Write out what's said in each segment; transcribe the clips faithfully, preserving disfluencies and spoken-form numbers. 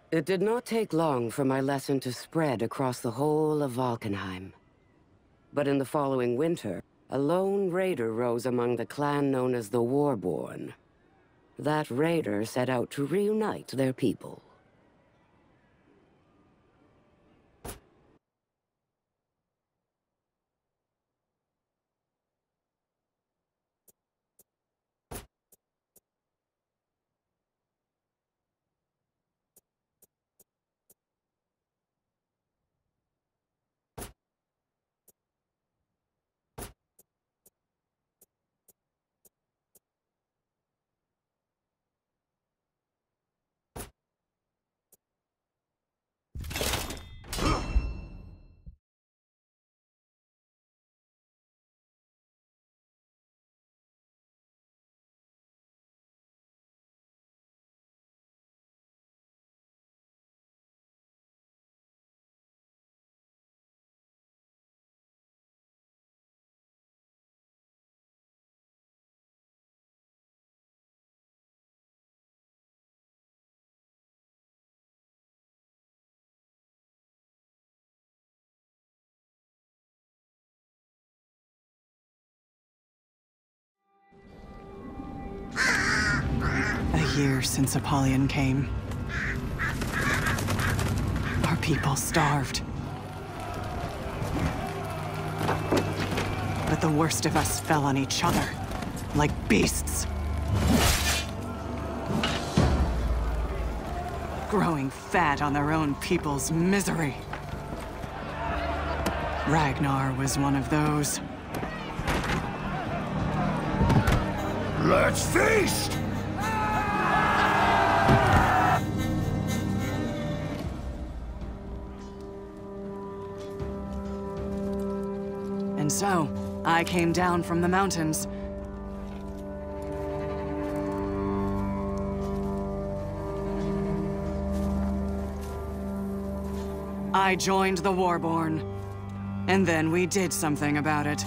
It did not take long for my lesson to spread across the whole of Valkenheim. But in the following winter, a lone raider rose among the clan known as the Warborn. That raider set out to reunite their people. A year since Apollyon came. Our people starved. But the worst of us fell on each other, like beasts. Growing fat on their own people's misery. Ragnar was one of those. Let's feast! And so, I came down from the mountains. I joined the Warborn. And then we did something about it.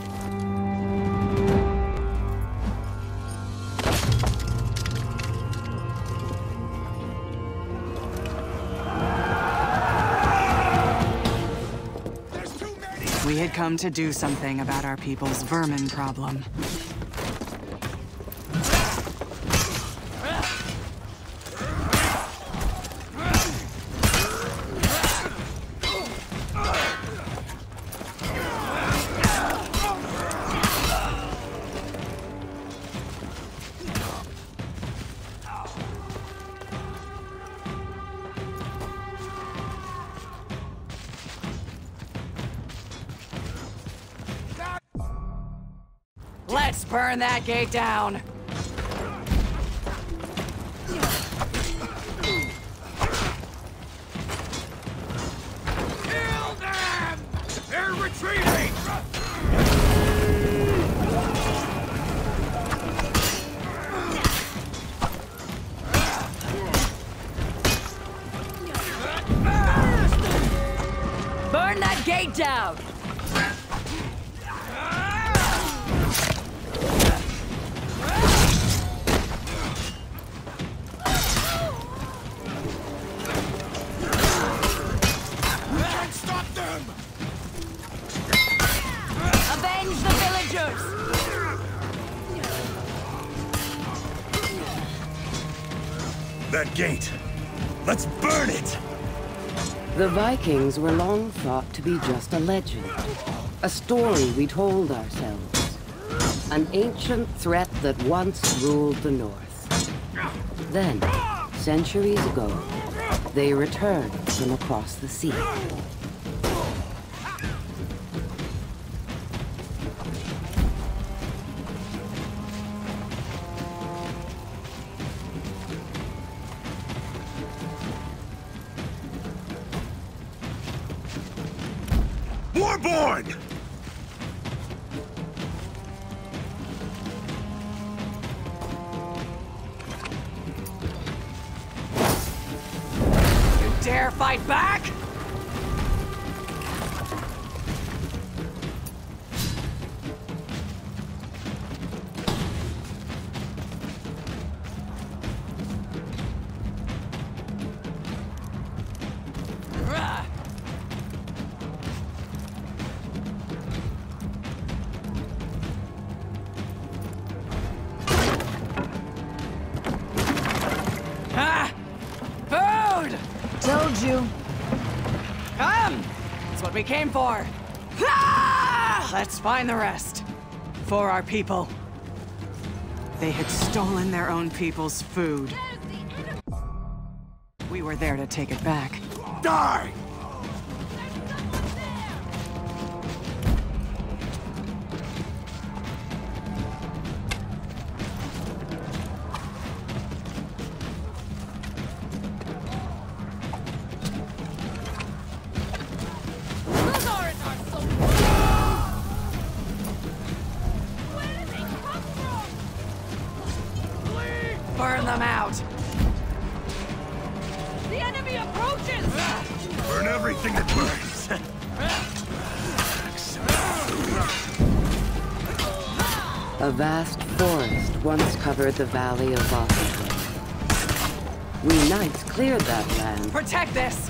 We had come to do something about our people's vermin problem. Let's burn that gate down! Kill them! They're retreating! Burn that gate down! Avenge the villagers! That gate! Let's burn it! The Vikings were long thought to be just a legend. A story we told ourselves. An ancient threat that once ruled the North. Then, centuries ago, they returned from across the sea. Warborn! You dare fight back? you? Come! That's what we came for. Ah! Let's find the rest. For our people. They had stolen their own people's food. We were there to take it back. Die! Burn them out! The enemy approaches! Burn everything that burns! A vast forest once covered the valley of Vikings. We knights cleared that land. Protect this!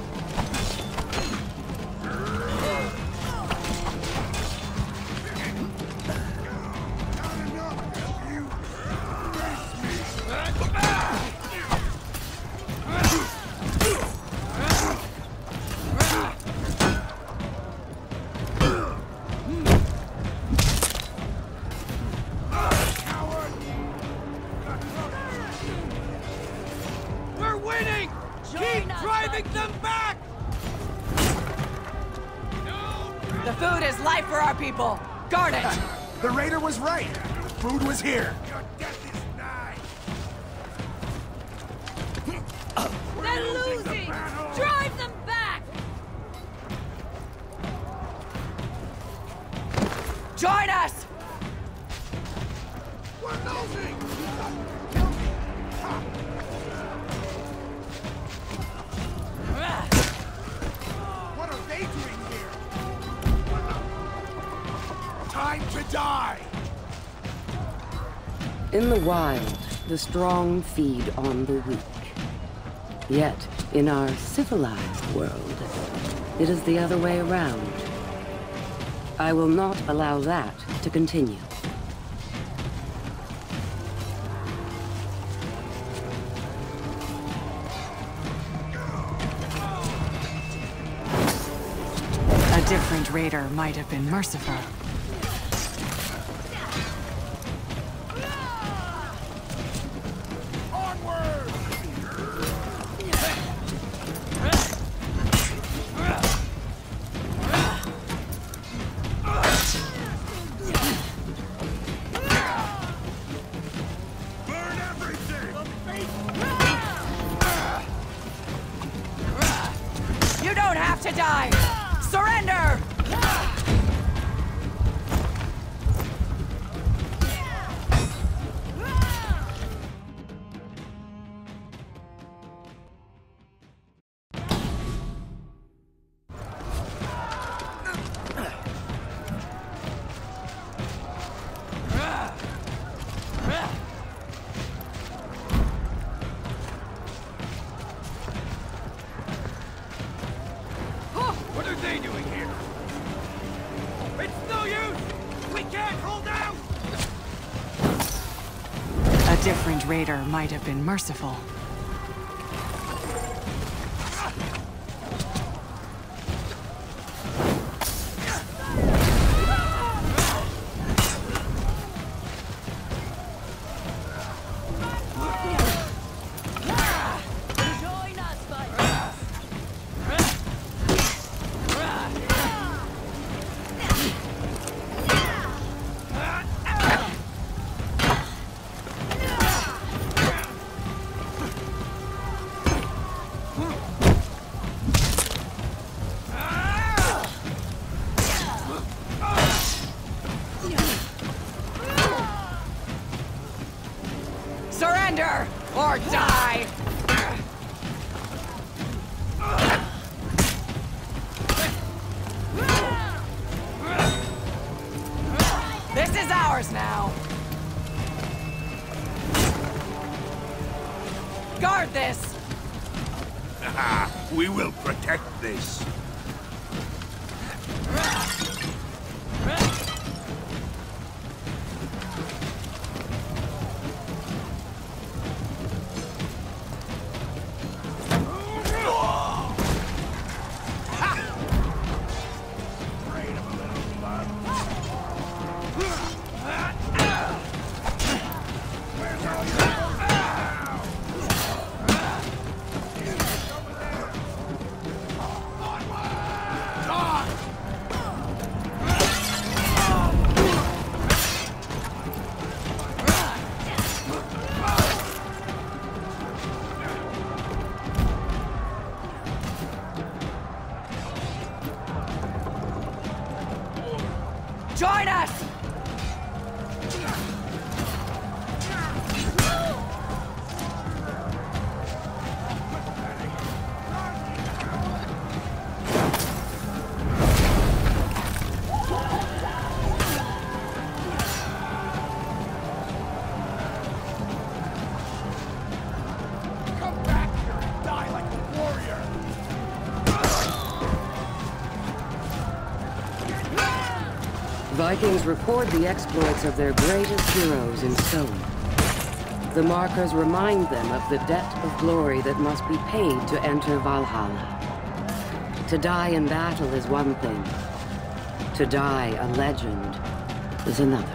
We're winning! Keep driving them back! The food is life for our people! Guard it! The raider was right. Food was here. Your death is nigh. They're losing! Drive them back! Join us! We're losing! What are they doing here? Time to die! In the wild, the strong feed on the weak. Yet, in our civilized world, it is the other way around. I will not allow that to continue. A different raider might have been merciful. Burn everything! You don't have to die! Surrender! What are they doing here? It's no use! We can't hold out! A different raider might have been merciful. Join us, Vikings! Surrender or die! This is ours now! Guard this! We will protect this. Vikings record the exploits of their greatest heroes in stone. The markers remind them of the debt of glory that must be paid to enter Valhalla. To die in battle is one thing. To die a legend is another.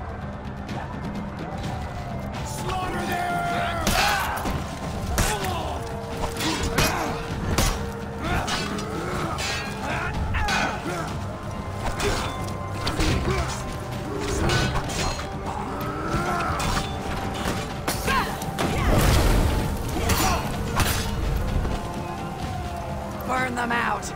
Burn them out!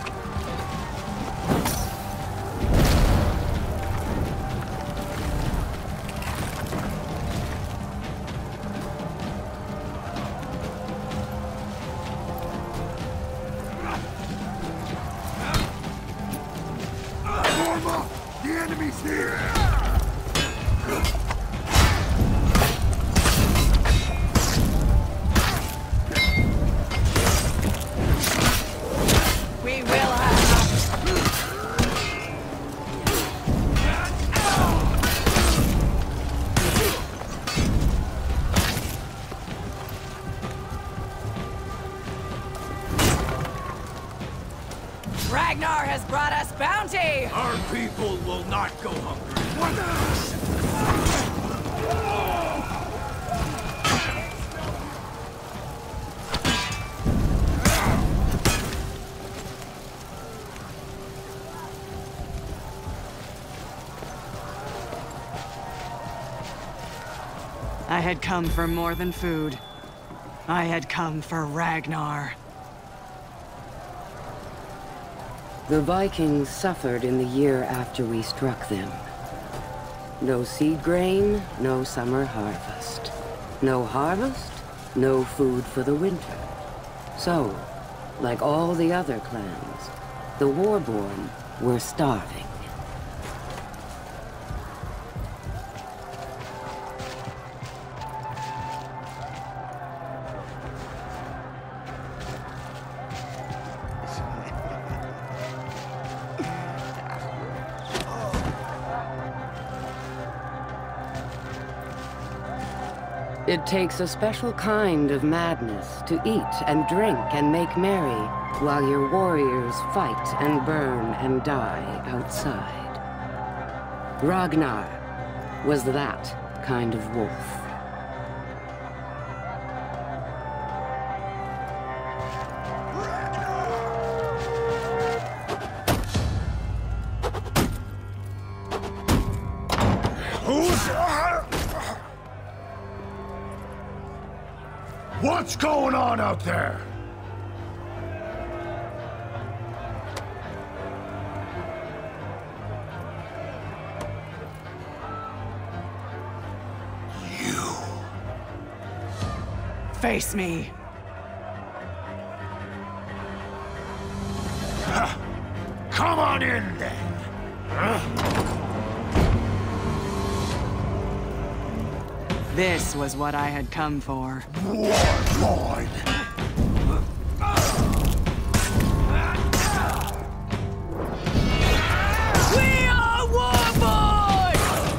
Norma! The enemy's here! We will have... Ragnar has brought us bounty! Our people will not go hungry. What? I had come for more than food. I had come for Ragnar. The Vikings suffered in the year after we struck them. No seed grain, no summer harvest. No harvest, no food for the winter. So, like all the other clans, the Warborn were starving. It takes a special kind of madness to eat and drink and make merry while your warriors fight and burn and die outside. Ragnar was that kind of wolf. What's going on out there? You. Face me. Huh. Come on in then. Huh? This was what I had come for. Warlord! We are Warborn!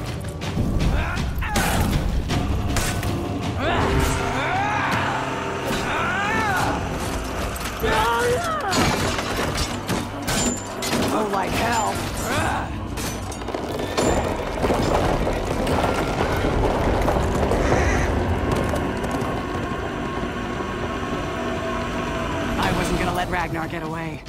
Oh, like hell. Let Ragnar get away.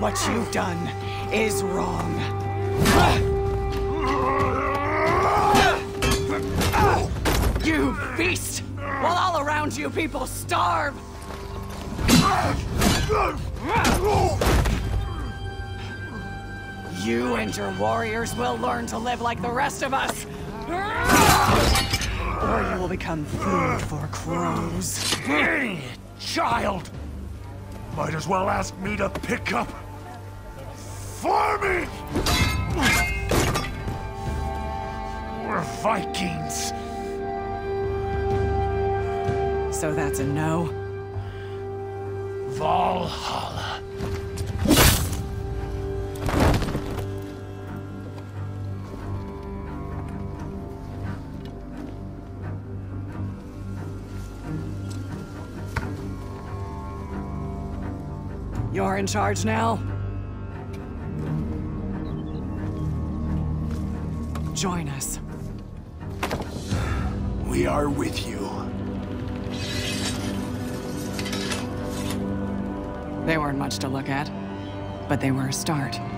What you've done is wrong. You feast, while all around you people starve! You and your warriors will learn to live like the rest of us! Or you will become food for crows. Dang it, child! Might as well ask me to pick up farming! We're Vikings. So that's a no? Valhalla. You're in charge now? Join us. We are with you. They weren't much to look at, but they were a start.